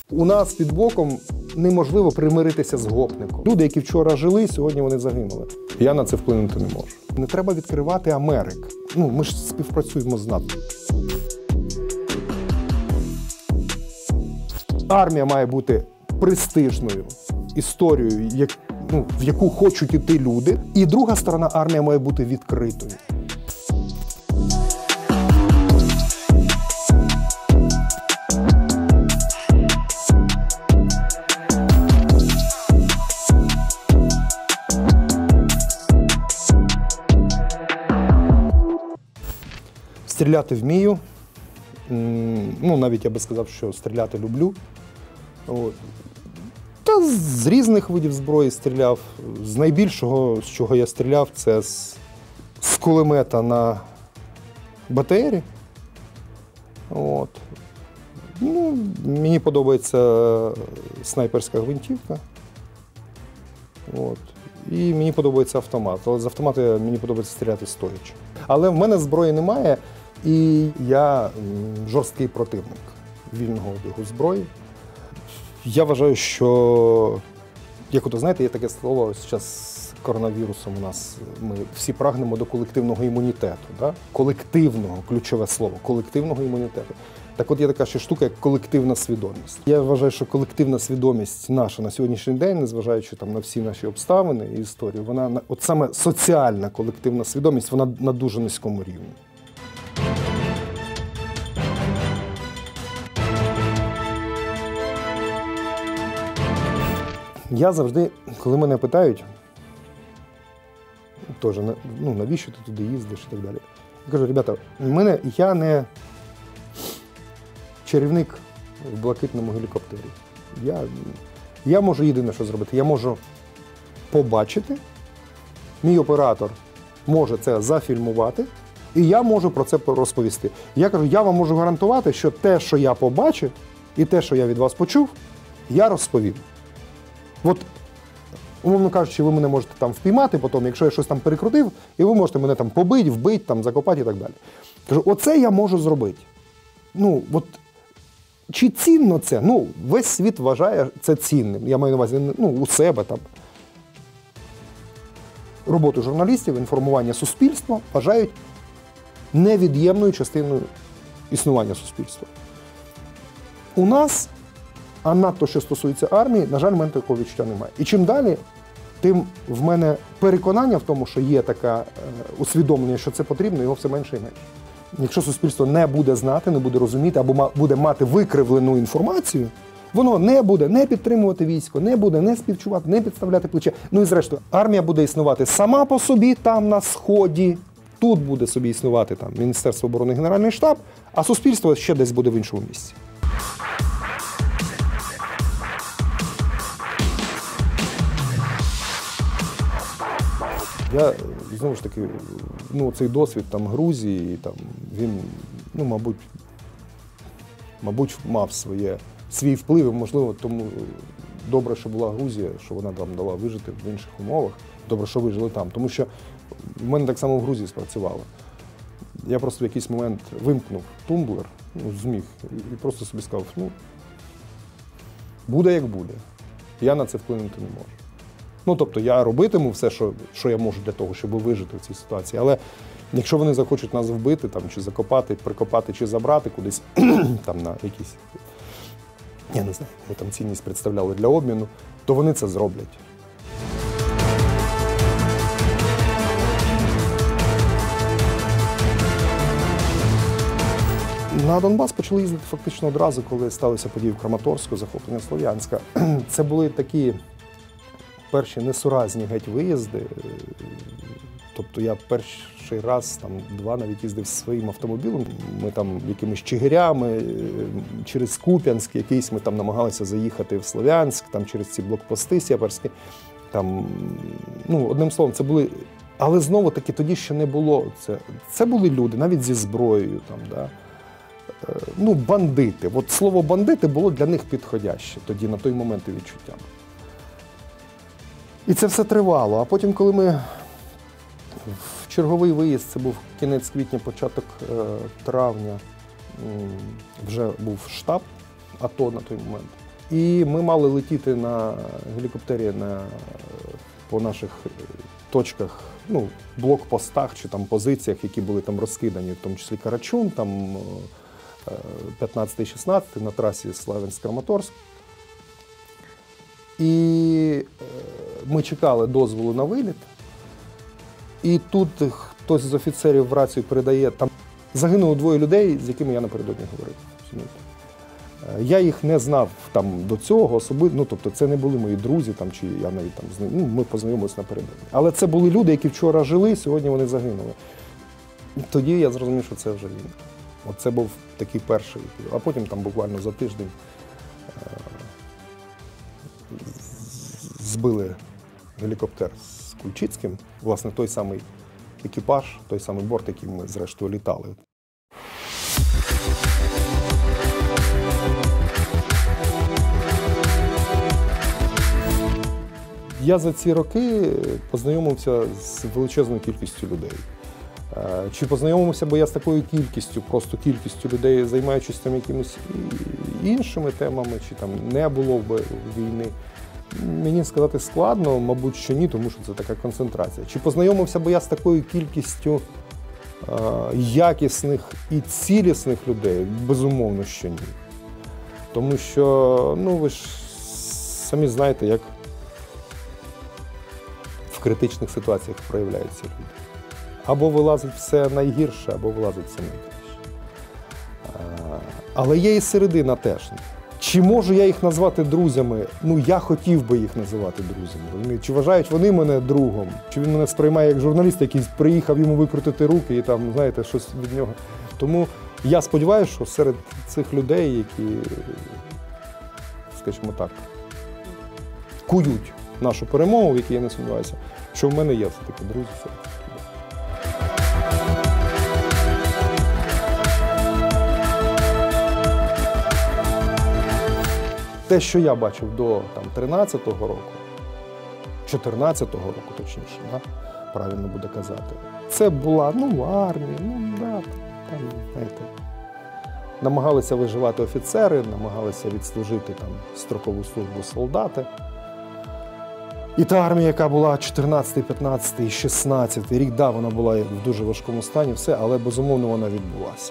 У нас під боком неможливо примиритися з гопником. Люди, які вчора жили, сьогодні вони загинули. Я на це вплинути не можу. Не треба відкривати Америк. Ми ж співпрацюємо з НАТО. Армія має бути престижною історією, в яку хочуть іти люди. І друга сторона, армія має бути відкритою. Стріляти вмію. Навіть я би сказав, що стріляти люблю. Та з різних видів зброї стріляв. З найбільшого, з чого я стріляв, це з кулемета на БТРі. Мені подобається снайперська гвинтівка. І мені подобається автомат. Але з автомату мені подобається стріляти стоячи. Але в мене зброї немає, і я жорсткий противник вільного обігу зброї. Я вважаю, що, знаєте, є таке слово, зараз з коронавірусом у нас, ми всі прагнемо до колективного імунітету. Да? Колективного, ключове слово, колективного імунітету. Так от є така ще штука, як колективна свідомість. Я вважаю, що колективна свідомість наша на сьогоднішній день, незважаючи на всі наші обставини і історію, вона, от саме соціальна колективна свідомість, вона на дуже низькому рівні. Я завжди, коли мене питають, навіщо ти туди їздиш і так далі, я кажу, ребята, я не чарівник в блакитному гелікоптері. Я можу єдине, що зробити, я можу побачити, мій оператор може це зафільмувати, і я можу про це розповісти. Я кажу, я вам можу гарантувати, що те, що я побачив, і те, що я від вас почув, я розповім. Умовно кажучи, ви мене можете там впіймати потім, якщо я щось там перекрутив, і ви можете мене там побити, вбити, закопати і так далі. Кажу, оце я можу зробити. Чи цінно це? Весь світ вважає це цінним. Я маю на увазі, у себе там. Роботу журналістів, інформування суспільства вважають невід'ємною частиною існування суспільства. У нас, а надто, що стосується армії, на жаль, в мене такого відчуття немає. І чим далі, тим в мене переконання в тому, що є таке усвідомлення, що це потрібно, його все менше і менше. Якщо суспільство не буде знати, не буде розуміти, або буде мати викривлену інформацію, воно не буде не підтримувати військо, не буде не співчувати, не підставляти плече. І зрештою, армія буде існувати сама по собі там на Сході, тут буде собі існувати там Міністерство оборони, Генеральний штаб, а суспільство ще десь буде в іншому місці. Я, знову ж таки, цей досвід Грузії, він, мабуть, мав свій вплив, можливо, тому добре, що була Грузія, що вона там дала вижити в інших умовах, добре, що вижили там, тому що в мене так само в Грузії спрацювало. Я просто в якийсь момент вимкнув тумблер, зміг, і просто собі сказав, буде як буде, я на це вплинути не можу. Тобто я робитиму все, що я можу для того, щоб вижити в цій ситуації. Але якщо вони захочуть нас вбити, чи закопати, прикопати, чи забрати кудись, на якісь, я не знаю, ми там цінність представляли для обміну, то вони це зроблять. На Донбас почали їздити фактично одразу, коли сталися події в Краматорську, захоплення Слов'янська. Це були такі перші несуразні геть виїзди. Тобто я перший раз, два навіть їздив зі своїм автомобілем. Ми там якимись Чигирями, через Куп'янськ якийсь, ми там намагалися заїхати в Слов'янськ, через ці блокпости сєперські. Одним словом, це були, але знову-таки тоді ще не було. Це були люди, навіть зі зброєю. Бандити. Слово бандити було для них підходяще тоді, на той момент і відчуттям. І це все тривало. А потім, коли ми в черговий виїзд, це був кінець квітня, початок травня, вже був штаб АТО на той момент. І ми мали летіти на гелікоптері по наших точках, ну, блокпостах чи там позиціях, які були там розкидані, в тому числі Карачун, там 15-16 на трасі Славянськ-Краматорськ. І ми чекали дозволу на виліт. І тут хтось з офіцерів в рацію передає, там загинуло 2 людей, з якими я напередодні говорив. Я їх не знав там до цього особисто, ну тобто це не були мої друзі, там, чи я навіть там з ними, ну, ми познайомилися напередодні. Але це були люди, які вчора жили, сьогодні вони загинули. І тоді я зрозумів, що це вже він. От це був такий перший, а потім там буквально за тиждень збили гелікоптер з Кульчицьким, власне, той самий екіпаж, той самий борт, яким ми зрештою літали. Я за ці роки познайомився з величезною кількістю людей. Чи познайомився бо я з такою кількістю, просто кількістю людей, займаючись там якимись іншими темами, чи там не було б війни? Мені сказати складно, мабуть, що ні, тому що це така концентрація. Чи познайомився б я з такою кількістю якісних і цілісних людей? Безумовно, що ні. Тому що, ну, ви ж самі знаєте, як в критичних ситуаціях проявляються люди. Або вилазить все найгірше, або вилазить все найкраще. Але є і середина теж. Чи можу я їх назвати друзями? Ну, я хотів би їх називати друзями. Чи вважають вони мене другом? Чи він мене сприймає як журналіст, який приїхав йому викрутити руки і там, знаєте, щось від нього. Тому я сподіваюся, що серед цих людей, які, скажімо так, кують нашу перемогу, в якій я не сумніваюся, що в мене є все-таки друзі серед цих людей. Те, що я бачив до 13-го року, 14-го року точніше, да? Правильно буде казати, це була, ну, армія, ну, да, там, знаєте, намагалися виживати офіцери, намагалися відслужити там строкову службу солдати. І та армія, яка була 14, 15, 16 рік, да, вона була в дуже важкому стані, все, але безумовно вона відбулася.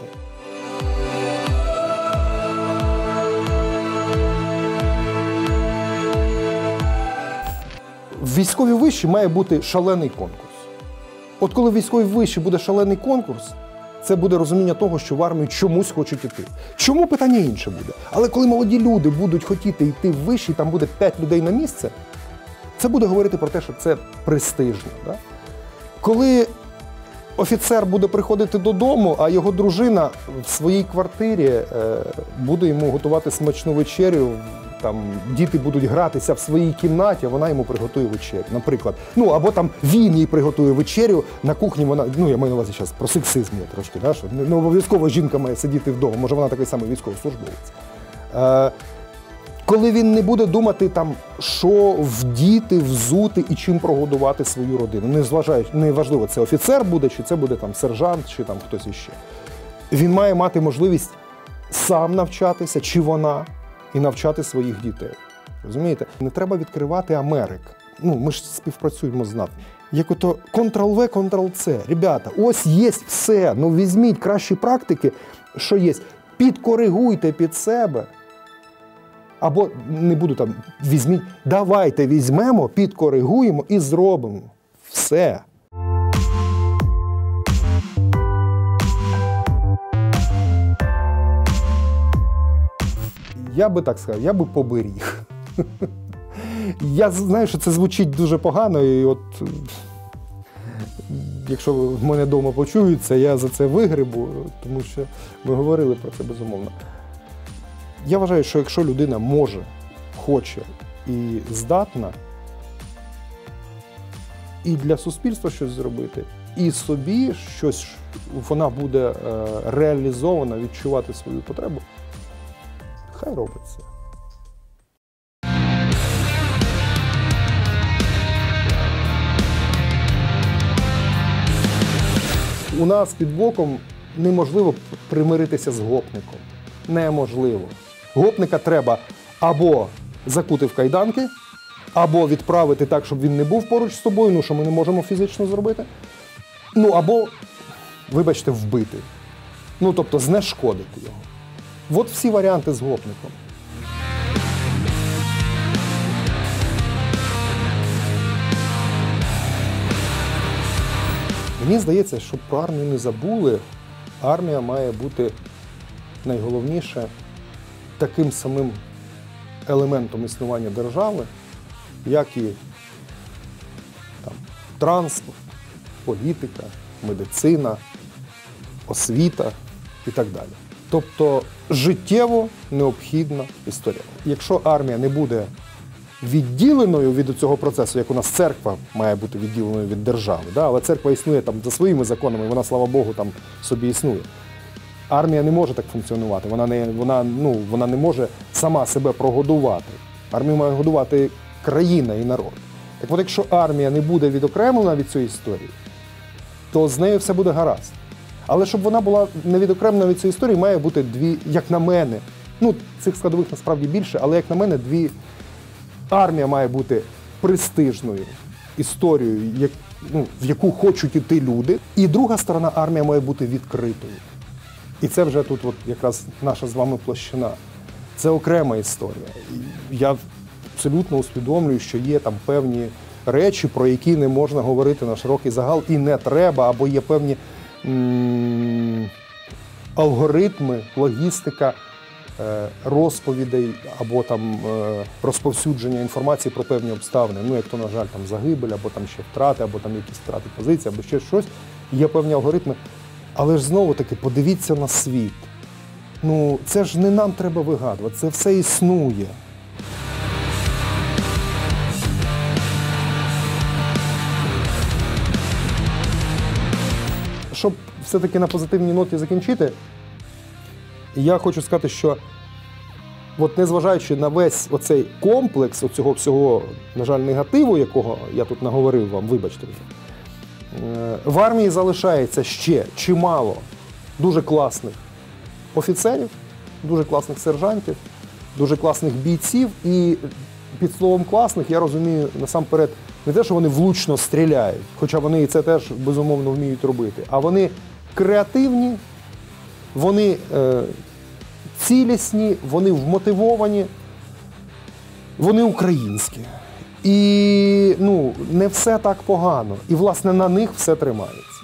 В військовій виші має бути шалений конкурс. От коли в військовій виші буде шалений конкурс, це буде розуміння того, що в армію чомусь хочуть йти. Чому, питання інше буде. Але коли молоді люди будуть хотіти йти в виші, і там буде 5 людей на місце, це буде говорити про те, що це престижно. Да? Коли офіцер буде приходити додому, а його дружина в своїй квартирі буде йому готувати смачну вечерю, там діти будуть гратися в своїй кімнаті, а вона йому приготує вечерю, наприклад. Ну, або там він їй приготує вечерю, на кухні вона, ну, я маю на увазі зараз про сексизм трошки, да, що не обов'язково жінка має сидіти вдома, може вона такий самий військовослужбовець. Коли він не буде думати, там, що вдіти, взути і чим прогодувати свою родину. Не важливо, це офіцер буде, чи це буде там сержант, чи там хтось іще. Він має мати можливість сам навчатися, чи вона, і навчати своїх дітей. Розумієте? Не треба відкривати Америк. Ну, ми ж співпрацюємо з НАТО. Як ото Ctrl-V, Ctrl-C. Ребята, ось є все. Ну, візьміть кращі практики, що є. Підкоригуйте під себе. Або, не буду там, візьміть, давайте візьмемо, підкоригуємо і зробимо. Все. Я би так сказав, я би поберіг. Я знаю, що це звучить дуже погано, і от, якщо в мене вдома почуються, я за це вигребу, тому що ми говорили про це безумовно. Я вважаю, що якщо людина може, хоче і здатна і для суспільства щось зробити, і собі щось, вона буде реалізована, відчувати свою потребу, хай робить це. У нас під боком неможливо примиритися з гопником. Неможливо. Гопника треба або закути в кайданки, або відправити так, щоб він не був поруч з тобою, ну, що ми не можемо фізично зробити, ну, або, вибачте, вбити. Ну, тобто знешкодити його. От всі варіанти з гопником. Мені здається, щоб про армію не забули, армія має бути найголовніше таким самим елементом існування держави, як і там, транспорт, політика, медицина, освіта і так далі. Тобто життєво необхідна історія. Якщо армія не буде відділеною від цього процесу, як у нас церква має бути відділеною від держави, да? Але церква існує там за своїми законами, вона, слава Богу, там собі існує. Армія не може так функціонувати, вона не може сама себе прогодувати. Армію має годувати країна і народ. Так от, якщо армія не буде відокремлена від цієї історії, то з нею все буде гаразд. Але щоб вона була не відокремлена від цієї історії, має бути дві, як на мене, ну, цих складових насправді більше, але як на мене, дві. Армія має бути престижною історією, в яку хочуть іти люди. І друга сторона, армія має бути відкритою. І це вже тут от якраз наша з вами площина. Це окрема історія. Я абсолютно усвідомлюю, що є там певні речі, про які не можна говорити на широкий загал, і не треба, або є певні алгоритми, логістика розповідей або там розповсюдження інформації про певні обставини. Ну, як то, на жаль, там загибель, або там ще втрати, або там якісь втрати позицій, або ще щось. Є певні алгоритми. Але ж знову-таки, подивіться на світ. Ну, це ж не нам треба вигадувати, це все існує. Щоб все-таки на позитивній ноті закінчити, я хочу сказати, що от незважаючи на весь оцей комплекс оцього всього, на жаль, негативу, якого я тут наговорив вам, вибачте, в армії залишається ще чимало дуже класних офіцерів, дуже класних сержантів, дуже класних бійців. І під словом класних я розумію насамперед не те, що вони влучно стріляють, хоча вони і це теж безумовно вміють робити, а вони креативні, вони цілісні, вони вмотивовані, вони українські. І не все так погано. І, власне, на них все тримається.